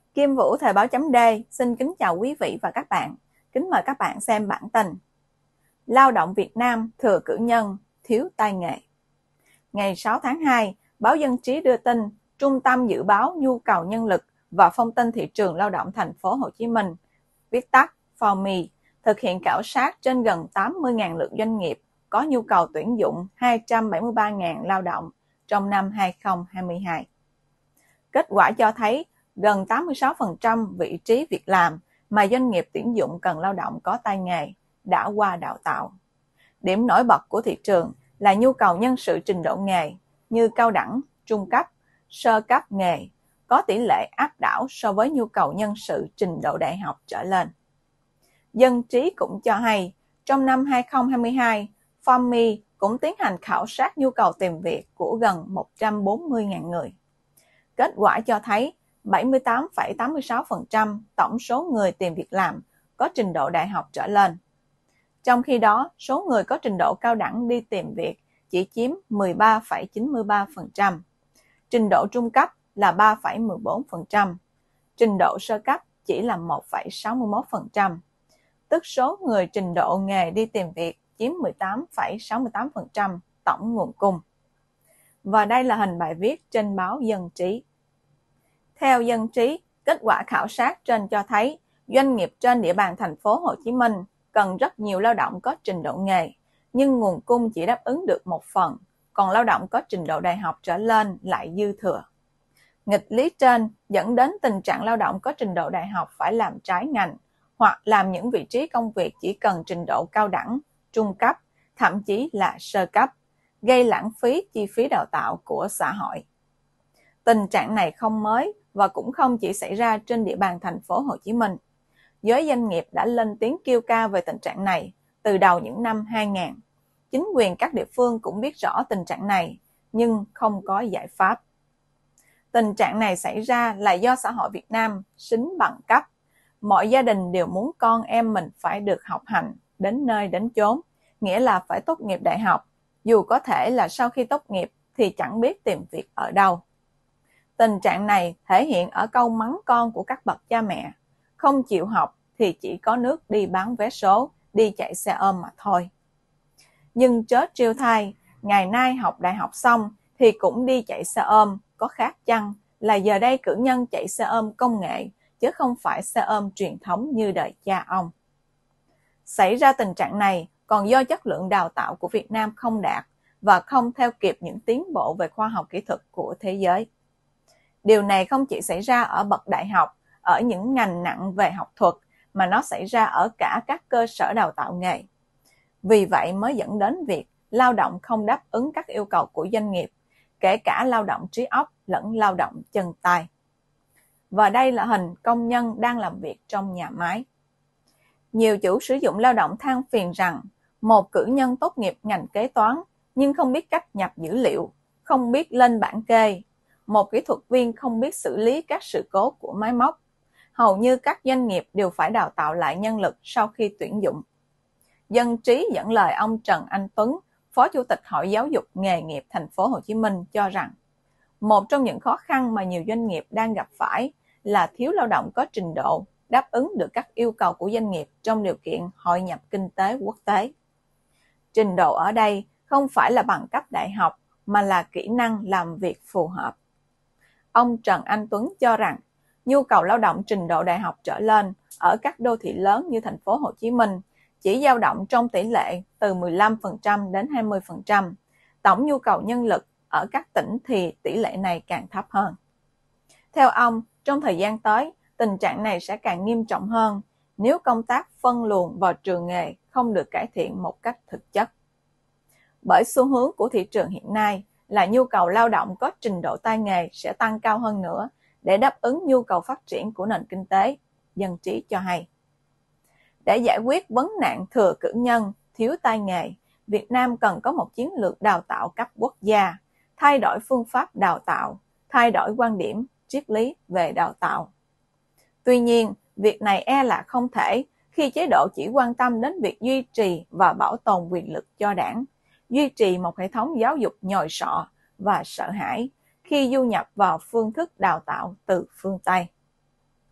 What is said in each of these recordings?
Kim Vũ Thời báo chấm D xin kính chào quý vị và các bạn. Kính mời các bạn xem bản tin Lao động Việt Nam thừa cử nhân, thiếu tay nghề. Ngày 6 tháng 2, báo Dân trí đưa tin Trung tâm Dự báo Nhu cầu Nhân lực và Thông tin Thị trường Lao động Thành phố Hồ Chí Minh, viết tắt FORMI, thực hiện khảo sát trên gần 80.000 lượt doanh nghiệp có nhu cầu tuyển dụng 273.000 lao động trong năm 2022. Kết quả cho thấy gần 86% vị trí việc làm mà doanh nghiệp tuyển dụng cần lao động có tay nghề đã qua đào tạo. Điểm nổi bật của thị trường là nhu cầu nhân sự trình độ nghề như cao đẳng, trung cấp, sơ cấp nghề có tỷ lệ áp đảo so với nhu cầu nhân sự trình độ đại học trở lên. Dân trí cũng cho hay, trong năm 2022, FORMI cũng tiến hành khảo sát nhu cầu tìm việc của gần 140.000 người. Kết quả cho thấy 78,86% tổng số người tìm việc làm có trình độ đại học trở lên. Trong khi đó, số người có trình độ cao đẳng đi tìm việc chỉ chiếm 13,93%, trình độ trung cấp là 3,14%, trình độ sơ cấp chỉ là 1,61%, tức số người trình độ nghề đi tìm việc chiếm 18,68% tổng nguồn cung. Và đây là hình bài viết trên báo Dân trí. Theo Dân trí, kết quả khảo sát trên cho thấy doanh nghiệp trên địa bàn thành phố Hồ Chí Minh cần rất nhiều lao động có trình độ nghề, nhưng nguồn cung chỉ đáp ứng được một phần, còn lao động có trình độ đại học trở lên lại dư thừa. Nghịch lý trên dẫn đến tình trạng lao động có trình độ đại học phải làm trái ngành hoặc làm những vị trí công việc chỉ cần trình độ cao đẳng, trung cấp, thậm chí là sơ cấp, gây lãng phí chi phí đào tạo của xã hội. Tình trạng này không mới và cũng không chỉ xảy ra trên địa bàn thành phố Hồ Chí Minh. Giới doanh nghiệp đã lên tiếng kêu ca về tình trạng này từ đầu những năm 2000. Chính quyền các địa phương cũng biết rõ tình trạng này, nhưng không có giải pháp. Tình trạng này xảy ra là do xã hội Việt Nam sính bằng cấp. Mọi gia đình đều muốn con em mình phải được học hành đến nơi đến chốn, nghĩa là phải tốt nghiệp đại học, dù có thể là sau khi tốt nghiệp thì chẳng biết tìm việc ở đâu. Tình trạng này thể hiện ở câu mắng con của các bậc cha mẹ, không chịu học thì chỉ có nước đi bán vé số, đi chạy xe ôm mà thôi. Nhưng chớ trêu thay, ngày nay học đại học xong thì cũng đi chạy xe ôm, có khác chăng là giờ đây cử nhân chạy xe ôm công nghệ, chứ không phải xe ôm truyền thống như đời cha ông. Xảy ra tình trạng này còn do chất lượng đào tạo của Việt Nam không đạt và không theo kịp những tiến bộ về khoa học kỹ thuật của thế giới. Điều này không chỉ xảy ra ở bậc đại học, ở những ngành nặng về học thuật, mà nó xảy ra ở cả các cơ sở đào tạo nghề. Vì vậy mới dẫn đến việc lao động không đáp ứng các yêu cầu của doanh nghiệp, kể cả lao động trí óc lẫn lao động chân tay. Và đây là hình công nhân đang làm việc trong nhà máy. Nhiều chủ sử dụng lao động than phiền rằng một cử nhân tốt nghiệp ngành kế toán nhưng không biết cách nhập dữ liệu, không biết lên bảng kê, một kỹ thuật viên không biết xử lý các sự cố của máy móc. Hầu như các doanh nghiệp đều phải đào tạo lại nhân lực sau khi tuyển dụng. Dân trí dẫn lời ông Trần Anh Tuấn, Phó Chủ tịch Hội Giáo dục Nghề nghiệp Thành phố Hồ Chí Minh cho rằng, một trong những khó khăn mà nhiều doanh nghiệp đang gặp phải là thiếu lao động có trình độ đáp ứng được các yêu cầu của doanh nghiệp trong điều kiện hội nhập kinh tế quốc tế. Trình độ ở đây không phải là bằng cấp đại học mà là kỹ năng làm việc phù hợp. Ông Trần Anh Tuấn cho rằng, nhu cầu lao động trình độ đại học trở lên ở các đô thị lớn như thành phố Hồ Chí Minh chỉ dao động trong tỷ lệ từ 15% đến 20%. Tổng nhu cầu nhân lực ở các tỉnh thì tỷ lệ này càng thấp hơn. Theo ông, trong thời gian tới, tình trạng này sẽ càng nghiêm trọng hơn nếu công tác phân luồng vào trường nghề không được cải thiện một cách thực chất. Bởi xu hướng của thị trường hiện nay là nhu cầu lao động có trình độ tay nghề sẽ tăng cao hơn nữa để đáp ứng nhu cầu phát triển của nền kinh tế, Dân trí cho hay. Để giải quyết vấn nạn thừa cử nhân, thiếu tay nghề, Việt Nam cần có một chiến lược đào tạo cấp quốc gia, thay đổi phương pháp đào tạo, thay đổi quan điểm, triết lý về đào tạo. Tuy nhiên, việc này e là không thể khi chế độ chỉ quan tâm đến việc duy trì và bảo tồn quyền lực cho đảng, duy trì một hệ thống giáo dục nhồi sọ và sợ hãi khi du nhập vào phương thức đào tạo từ phương Tây.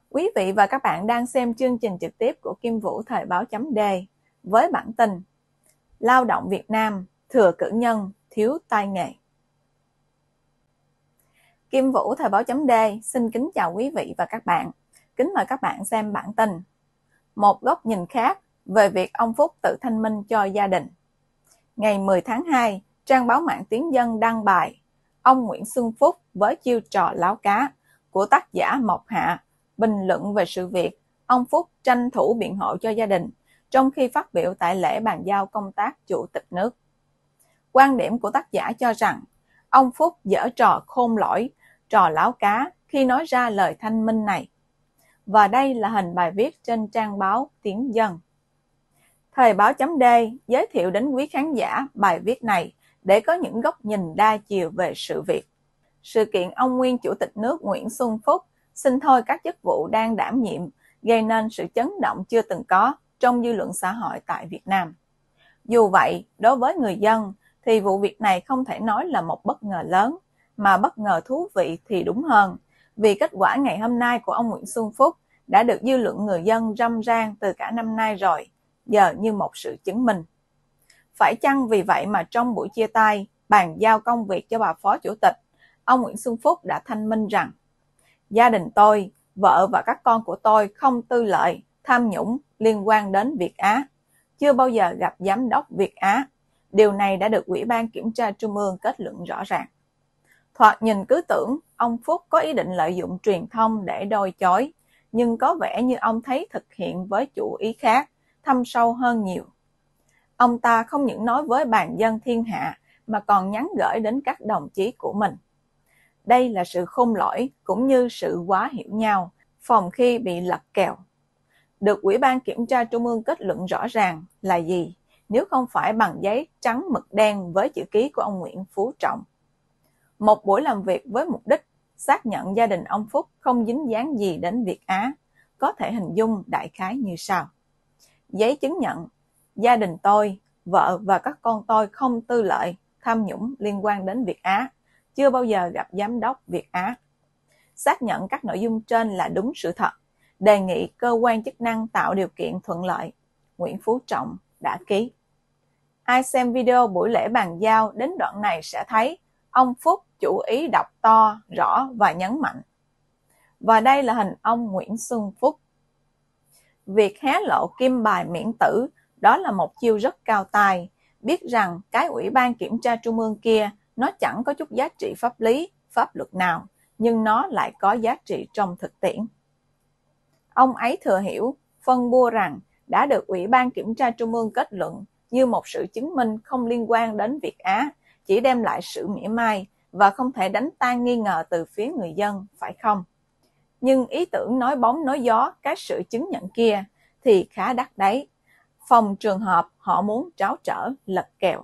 Quý vị và các bạn đang xem chương trình trực tiếp của Kim Vũ Thời báo chấm D với bản tin Lao động Việt Nam thừa cử nhân, thiếu tay nghề. Kim Vũ Thời báo chấm D xin kính chào quý vị và các bạn. Kính mời các bạn xem bản tin Một góc nhìn khác về việc ông Phúc tự thanh minh cho gia đình. Ngày 10 tháng 2, trang báo Mạng Tiếng Dân đăng bài Ông Nguyễn Xuân Phúc với chiêu trò láo cá của tác giả Mộc Hạ bình luận về sự việc ông Phúc tranh thủ biện hộ cho gia đình trong khi phát biểu tại lễ bàn giao công tác chủ tịch nước. Quan điểm của tác giả cho rằng ông Phúc giở trò khôn lỏi, trò láo cá khi nói ra lời thanh minh này. Và đây là hình bài viết trên trang báo Tiếng Dân. Thời báo chấm D giới thiệu đến quý khán giả bài viết này để có những góc nhìn đa chiều về sự việc. Sự kiện ông nguyên Chủ tịch nước Nguyễn Xuân Phúc xin thôi các chức vụ đang đảm nhiệm gây nên sự chấn động chưa từng có trong dư luận xã hội tại Việt Nam. Dù vậy, đối với người dân thì vụ việc này không thể nói là một bất ngờ lớn, mà bất ngờ thú vị thì đúng hơn, vì kết quả ngày hôm nay của ông Nguyễn Xuân Phúc đã được dư luận người dân râm ran từ cả năm nay rồi, giờ như một sự chứng minh. Phải chăng vì vậy mà trong buổi chia tay, bàn giao công việc cho bà Phó Chủ tịch, ông Nguyễn Xuân Phúc đã thanh minh rằng gia đình tôi, vợ và các con của tôi không tư lợi, tham nhũng liên quan đến Việt Á, chưa bao giờ gặp giám đốc Việt Á. Điều này đã được Ủy ban Kiểm tra Trung ương kết luận rõ ràng. Thoạt nhìn cứ tưởng ông Phúc có ý định lợi dụng truyền thông để đôi chối, nhưng có vẻ như ông thấy thực hiện với chủ ý khác, thâm sâu hơn nhiều. Ông ta không những nói với bàn dân thiên hạ mà còn nhắn gửi đến các đồng chí của mình. Đây là sự khôn lỏi cũng như sự quá hiểu nhau, phòng khi bị lật kèo. Được Ủy ban Kiểm tra Trung ương kết luận rõ ràng là gì, nếu không phải bằng giấy trắng mực đen với chữ ký của ông Nguyễn Phú Trọng. Một buổi làm việc với mục đích xác nhận gia đình ông Phúc không dính dáng gì đến Việt Á, có thể hình dung đại khái như sau. Giấy chứng nhận, gia đình tôi, vợ và các con tôi không tư lợi, tham nhũng liên quan đến Việt Á, chưa bao giờ gặp giám đốc Việt Á. Xác nhận các nội dung trên là đúng sự thật, đề nghị cơ quan chức năng tạo điều kiện thuận lợi. Nguyễn Phú Trọng đã ký. Ai xem video buổi lễ bàn giao đến đoạn này sẽ thấy ông Phúc chủ ý đọc to, rõ và nhấn mạnh. Và đây là hình ông Nguyễn Xuân Phúc. Việc hé lộ kim bài miễn tử, đó là một chiêu rất cao tài, biết rằng cái Ủy ban Kiểm tra Trung ương kia nó chẳng có chút giá trị pháp lý, pháp luật nào, nhưng nó lại có giá trị trong thực tiễn. Ông ấy thừa hiểu, phân bua rằng đã được Ủy ban Kiểm tra Trung ương kết luận như một sự chứng minh không liên quan đến Việt Á, chỉ đem lại sự mỉa mai và không thể đánh tan nghi ngờ từ phía người dân, phải không? Nhưng ý tưởng nói bóng nói gió cái sự chứng nhận kia thì khá đắt đấy, phòng trường hợp họ muốn tráo trở lật kèo.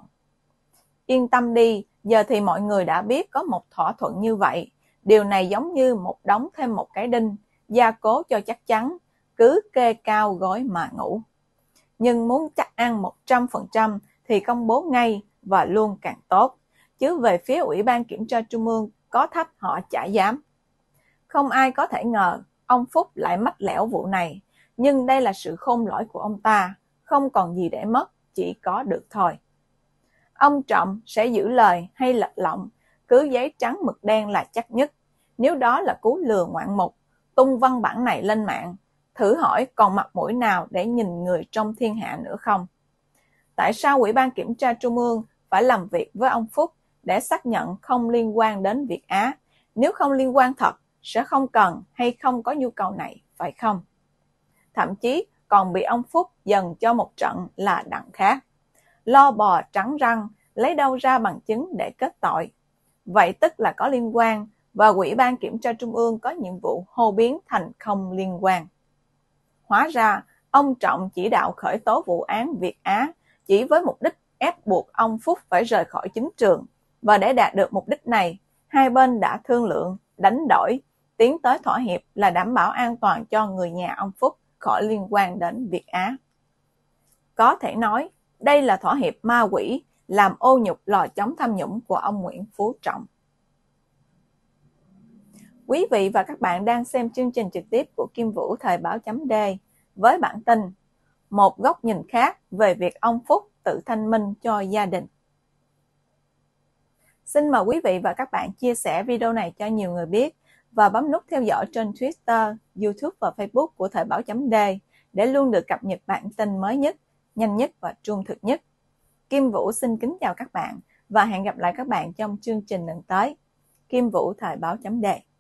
Yên tâm đi, giờ thì mọi người đã biết có một thỏa thuận như vậy. Điều này giống như một đóng thêm một cái đinh, gia cố cho chắc chắn, cứ kê cao gối mà ngủ. Nhưng muốn chắc ăn 100% thì công bố ngay và luôn càng tốt. Chứ về phía Ủy ban Kiểm tra Trung ương có thách họ chả dám. Không ai có thể ngờ ông Phúc lại mách lẻo vụ này, nhưng đây là sự khôn lỏi của ông ta, không còn gì để mất, chỉ có được thôi. Ông Trọng sẽ giữ lời hay lật lọng, cứ giấy trắng mực đen là chắc nhất. Nếu đó là cú lừa ngoạn mục, tung văn bản này lên mạng, thử hỏi còn mặt mũi nào để nhìn người trong thiên hạ nữa không? Tại sao Ủy ban Kiểm tra Trung ương phải làm việc với ông Phúc để xác nhận không liên quan đến Việt Á? Nếu không liên quan thật, sẽ không cần hay không có nhu cầu này, phải không? Thậm chí còn bị ông Phúc dần cho một trận là đặng khác. Lo bò trắng răng, lấy đâu ra bằng chứng để kết tội. Vậy tức là có liên quan, và Ủy ban Kiểm tra Trung ương có nhiệm vụ hô biến thành không liên quan. Hóa ra, ông Trọng chỉ đạo khởi tố vụ án Việt Á chỉ với mục đích ép buộc ông Phúc phải rời khỏi chính trường. Và để đạt được mục đích này, hai bên đã thương lượng, đánh đổi, tiến tới thỏa hiệp là đảm bảo an toàn cho người nhà ông Phúc khỏi liên quan đến Việt Á. Có thể nói, đây là thỏa hiệp ma quỷ, làm ô nhục lò chống tham nhũng của ông Nguyễn Phú Trọng. Quý vị và các bạn đang xem chương trình trực tiếp của Kim Vũ Thời báo chấm D với bản tin Một góc nhìn khác về việc ông Phúc tự thanh minh cho gia đình. Xin mời quý vị và các bạn chia sẻ video này cho nhiều người biết và bấm nút theo dõi trên Twitter, YouTube và Facebook của Thời báo chấm D để luôn được cập nhật bản tin mới nhất, nhanh nhất và trung thực nhất. Kim Vũ xin kính chào các bạn và hẹn gặp lại các bạn trong chương trình lần tới. Kim Vũ Thời báo chấm D.